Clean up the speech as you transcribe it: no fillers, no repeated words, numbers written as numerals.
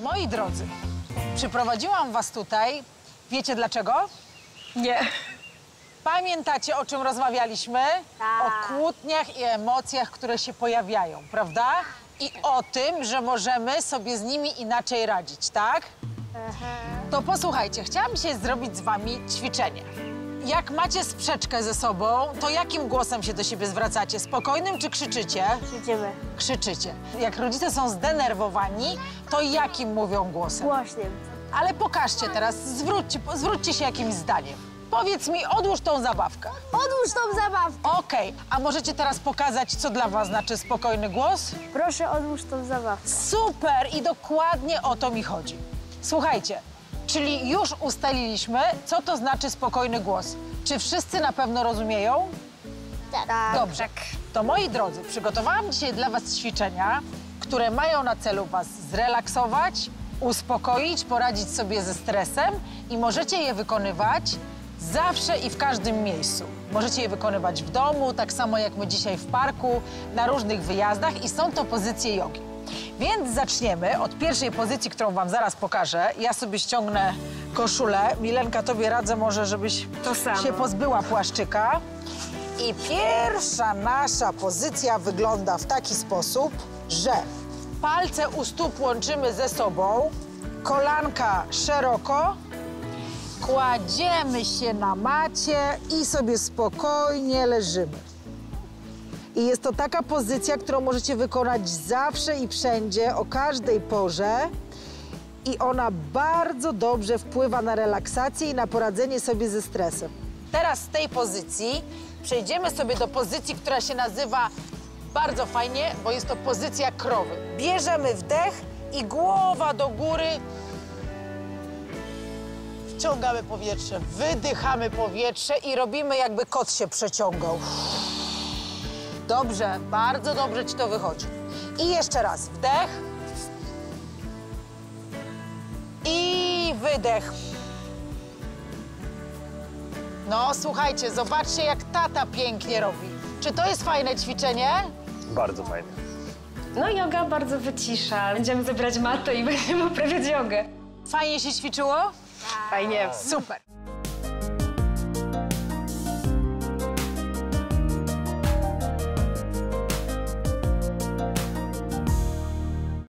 Moi drodzy, przyprowadziłam was tutaj. Wiecie dlaczego? Nie. Pamiętacie, o czym rozmawialiśmy? Tak. O kłótniach i emocjach, które się pojawiają, prawda? I o tym, że możemy sobie z nimi inaczej radzić, tak? To posłuchajcie, chciałam dzisiaj zrobić z wami ćwiczenie. Jak macie sprzeczkę ze sobą, to jakim głosem się do siebie zwracacie? Spokojnym czy krzyczycie? Krzyczymy. Krzyczycie. Jak rodzice są zdenerwowani, to jakim mówią głosem? Głośnym. Ale pokażcie teraz, zwróćcie się jakimś zdaniem. Powiedz mi, odłóż tą zabawkę. Odłóż tą zabawkę. Okej, a możecie teraz pokazać, co dla was znaczy spokojny głos? Proszę, odłóż tą zabawkę. Super! I dokładnie o to mi chodzi. Słuchajcie, czyli już ustaliliśmy, co to znaczy spokojny głos. Czy wszyscy na pewno rozumieją? Tak. Dobrze. To moi drodzy, przygotowałam dzisiaj dla was ćwiczenia, które mają na celu was zrelaksować, uspokoić, poradzić sobie ze stresem i możecie je wykonywać zawsze i w każdym miejscu. Możecie je wykonywać w domu, tak samo jak my dzisiaj w parku, na różnych wyjazdach i są to pozycje jogi. Więc zaczniemy od pierwszej pozycji, którą wam zaraz pokażę. Ja sobie ściągnę koszulę. Milenka, tobie radzę może, żebyś To samo. się pozbyła płaszczyka. I pierwsza nasza pozycja wygląda w taki sposób, że palce u stóp łączymy ze sobą, kolanka szeroko, kładziemy się na macie i sobie spokojnie leżymy. I jest to taka pozycja, którą możecie wykonać zawsze i wszędzie, o każdej porze. I ona bardzo dobrze wpływa na relaksację i na poradzenie sobie ze stresem. Teraz z tej pozycji przejdziemy sobie do pozycji, która się nazywa bardzo fajnie, bo jest to pozycja krowy. Bierzemy wdech i głowa do góry. Wciągamy powietrze, wydychamy powietrze i robimy, jakby kot się przeciągał. Dobrze, bardzo dobrze ci to wychodzi. I jeszcze raz wdech. I wydech. No, słuchajcie, zobaczcie, jak tata pięknie robi. Czy to jest fajne ćwiczenie? Bardzo fajnie. No joga bardzo wycisza. Będziemy zabierać matę i będziemy uprawiać jogę. Fajnie się ćwiczyło? Fajnie. Super.